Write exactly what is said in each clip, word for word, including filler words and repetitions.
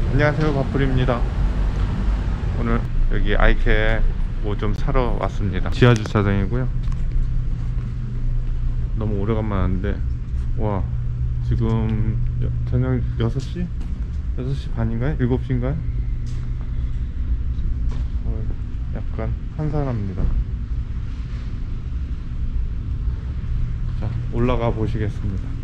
안녕하세요, 바풀입니다. 오늘 여기 아이케에 뭐 좀 사러 왔습니다. 지하 주차장이고요. 너무 오래간만에 왔는데, 와, 지금 여, 저녁 여섯 시? 여섯 시 반인가요? 일곱 시인가요? 어, 약간 한산합니다. 자, 올라가 보시겠습니다.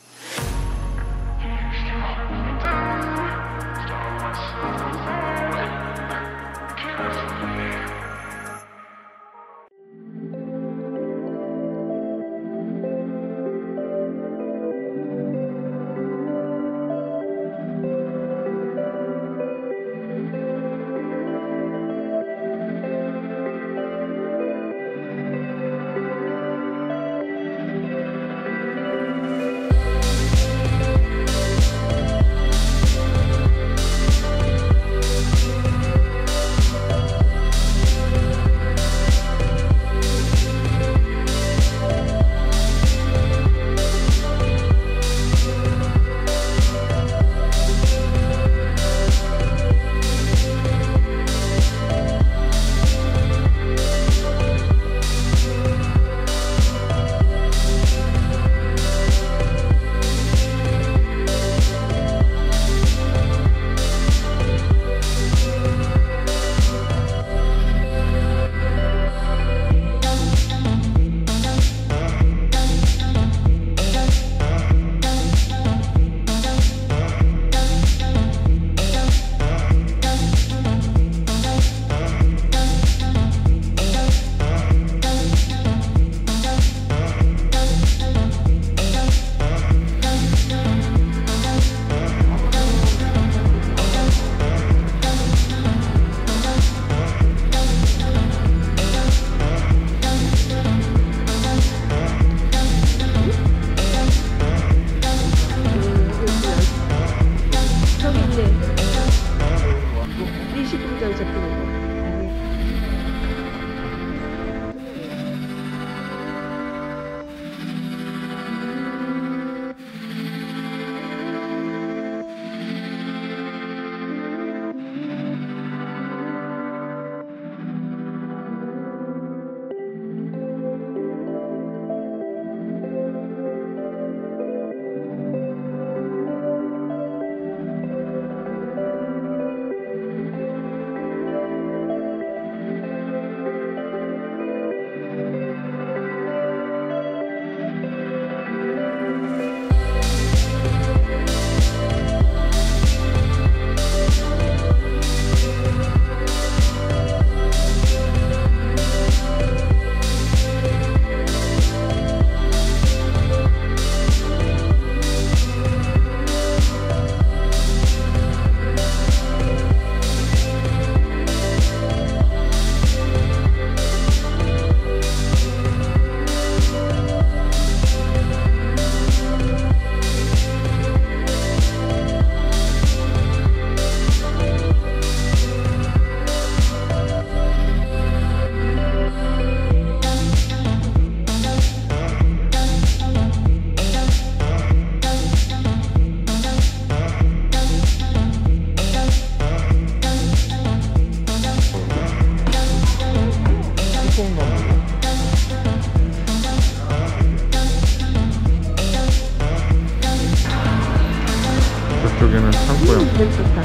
저쪽에는 창고요. 음, 되게 좋다.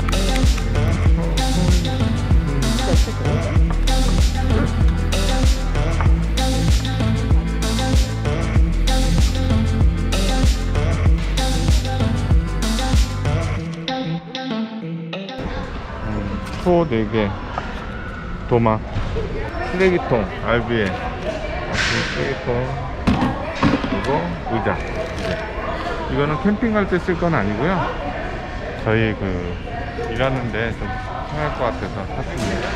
소 네 개, 도마, 쓰레기통, 알비에, 쓰레기통, 그리고 의자. 네. 이거는 캠핑 갈 때 쓸 건 아니고요. 저희 그 일하는데 좀 편할 것 같아서 샀습니다.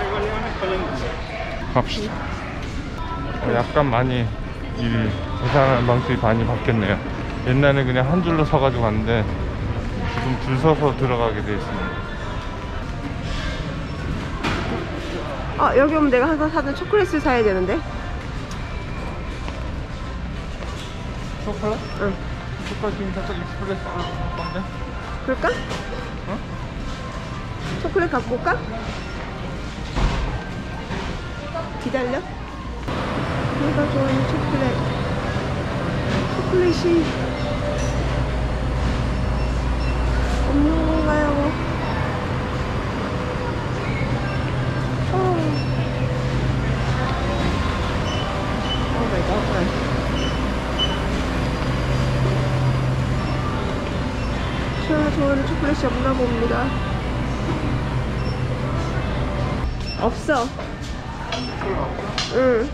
갑시다. 어, 약간 많이 이 계산하는 방식이 많이 바뀌었네요. 옛날에 그냥 한 줄로 서가지고 갔는데 지금 줄 서서 들어가게 되어 있습니다. 아, 여기 오면 내가 항상 사던 초콜릿을 사야 되는데. 초콜릿? 응. 초콜릿 지금 살짝 익스프레소 할 건데? 그럴까? 어? 초콜릿 갖고 올까? 기다려. 내가 좋아하는 초콜릿. 초콜릿이 없는 건가요? 어. 오 마이 갓. 제가 좋아하는 초콜릿이 없나 봅니다. 없어. 응.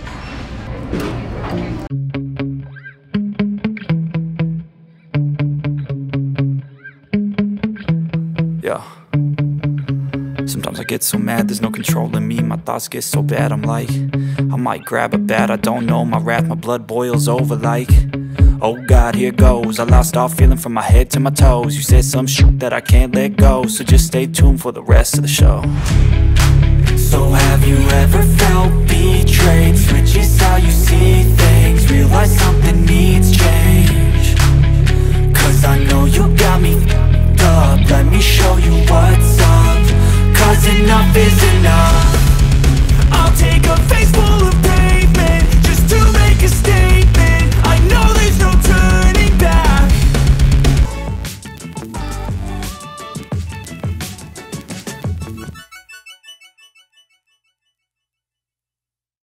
Yeah. Sometimes I get so mad, there's no controlling me. My thoughts get so bad, I'm like, I might grab a bat, I don't know. My wrath, my blood boils over like, oh God, here goes. I lost all feeling from my head to my toes. You said some shit that I can't let go, so just stay tuned for the rest of the show. So have you ever felt betrayed? Switches how you see things, realize something needs change. Cause I know you got me f***ed up, let me show you what's up. Cause enough is enough.